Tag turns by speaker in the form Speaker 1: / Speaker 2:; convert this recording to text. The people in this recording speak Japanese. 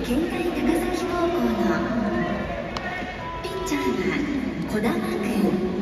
Speaker 1: 県大高崎高校のピッチャーは児玉君。